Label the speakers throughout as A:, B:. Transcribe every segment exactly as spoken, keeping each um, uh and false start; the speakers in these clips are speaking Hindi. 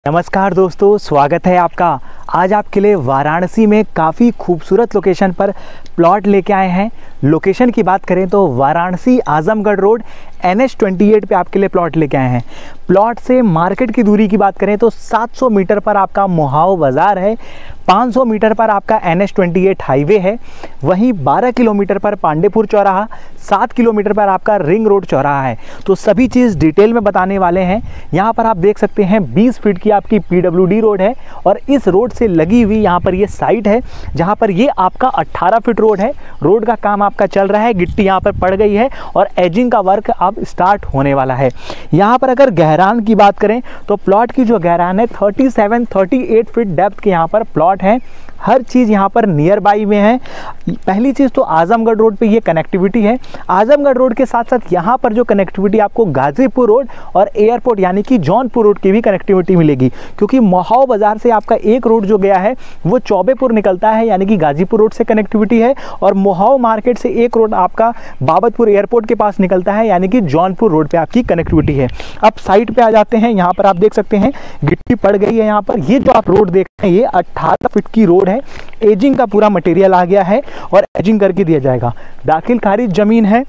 A: नमस्कार दोस्तों, स्वागत है आपका। आज आपके लिए वाराणसी में काफ़ी खूबसूरत लोकेशन पर प्लॉट लेके आए हैं। लोकेशन की बात करें तो Varanasi Azamgarh road N H अट्ठाईस पे आपके लिए प्लॉट लेके आए हैं। प्लॉट से मार्केट की दूरी की बात करें तो सात सौ मीटर पर आपका मोहाव बाज़ार है, पाँच सौ मीटर पर आपका एन एच अट्ठाईस हाईवे है, वहीं बारह किलोमीटर पर पांडेपुर चौराहा, सात किलोमीटर पर आपका रिंग रोड चौराहा है। तो सभी चीज़ डिटेल में बताने वाले हैं। यहाँ पर आप देख सकते हैं बीस फीट की आपकी पी डब्ल्यू डी रोड है और इस रोड से लगी हुई यहाँ पर ये साइट है जहाँ पर ये आपका अट्ठारह फीट रोड है। रोड का काम आपका चल रहा है, गिट्टी यहाँ पर पड़ गई है और एजिंग का वर्क अब स्टार्ट होने वाला है। यहाँ पर अगर गहरान की बात करें तो प्लॉट की जो गहरान है सैंतीस अड़तीस फीट डेप्थ के यहाँ पर प्लॉट है। हर चीज़ यहाँ पर नियर बाई में है। पहली चीज़ तो आजमगढ़ रोड पे ये कनेक्टिविटी है। आजमगढ़ रोड के साथ साथ यहाँ पर जो कनेक्टिविटी आपको गाजीपुर रोड और एयरपोर्ट यानी कि जौनपुर रोड की भी कनेक्टिविटी मिलेगी, क्योंकि मोहाव बाज़ार से आपका एक रोड जो गया है वो चौबेपुर निकलता है यानी कि गाजीपुर रोड से कनेक्टिविटी है, और मोहाव मार्केट से एक रोड आपका बाबतपुर एयरपोर्ट के पास निकलता है यानी कि जौनपुर रोड पर आपकी कनेक्टिविटी है। अब साइड पर आ जाते हैं। यहाँ पर आप देख सकते हैं गिट्टी पड़ गई है। यहाँ पर ये जो आप रोड देख रहे हैं ये अट्ठारह फीट की रोड है। एजिंग का पूरा मटेरियल आ गया है और एजिंग करके दिया जाएगा। दाखिल खारिज जमीन है।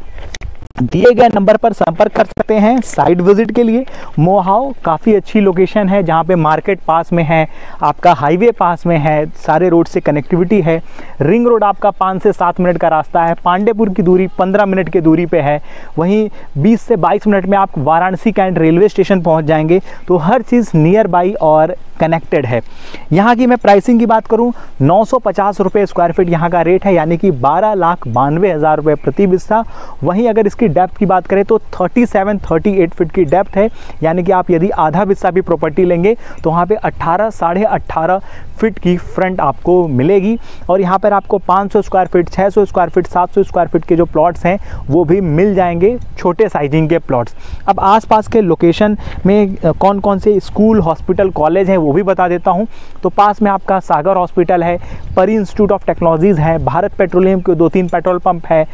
A: दिए गए नंबर पर संपर्क कर सकते हैं साइट विजिट के लिए। मोहाव काफ़ी अच्छी लोकेशन है जहां पे मार्केट पास में है, आपका हाईवे पास में है, सारे रोड से कनेक्टिविटी है। रिंग रोड आपका पाँच से सात मिनट का रास्ता है। पांडेपुर की दूरी पंद्रह मिनट की दूरी पे है। वहीं बीस से बाईस मिनट में आप वाराणसी कैंट रेलवे स्टेशन पहुंच जाएंगे। तो हर चीज़ नियर बाई और कनेक्टेड है। यहाँ की मैं प्राइसिंग की बात करूँ, नौ सौ पचास रुपये स्क्वायर फीट यहाँ का रेट है यानी कि बारह लाख बानवे हज़ार रुपये प्रति बिस्सा। वहीं अगर इसकी डेप्थ की बात करें तो सैंतीस अड़तीस फीट की डेप्थ है यानी कि आप यदि आधा बिस्सा भी प्रॉपर्टी लेंगे तो वहाँ पे अट्ठारह साढ़े अट्ठारह फीट की फ्रंट आपको मिलेगी। और यहाँ पर आपको पाँच सौ स्क्वायर फीट, छः सौ स्क्वायर फीट, सात सौ स्क्वायर फीट के जो प्लॉट्स हैं वो भी मिल जाएंगे, छोटे साइजिंग के प्लॉट्स। अब आसपास के लोकेशन में कौन कौन से स्कूल, हॉस्पिटल, कॉलेज हैं वो भी बता देता हूँ। तो पास में आपका सागर हॉस्पिटल है, परी इंस्टीट्यूट ऑफ टेक्नोलॉजीज़ है, भारत पेट्रोलियम के दो तीन पेट्रोल पंप है,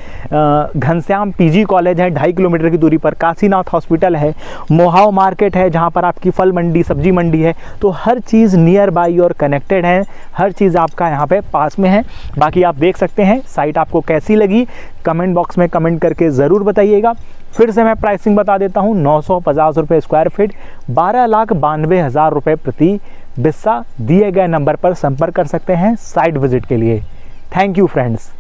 A: घनश्याम पीजी कॉलेज है ढाई किलोमीटर की दूरी पर, काशीनाथ हॉस्पिटल है, मोहाव मार्केट है जहाँ पर आपकी फल मंडी, सब्जी मंडी है। तो हर चीज़ नियर बाई और कनेक्टेड है, हर चीज़ आपका यहाँ पे पास में है। बाकी आप देख सकते हैं साइट आपको कैसी लगी कमेंट बॉक्स में कमेंट करके ज़रूर बताइएगा। फिर से मैं प्राइसिंग बता देता हूँ, नौ सौ पचास रुपये स्क्वायर फीट, बारह लाख बानवे हज़ार रुपये प्रति बिस्सा। दिए गए नंबर पर संपर्क कर सकते हैं साइट विजिट के लिए। Thank you friends.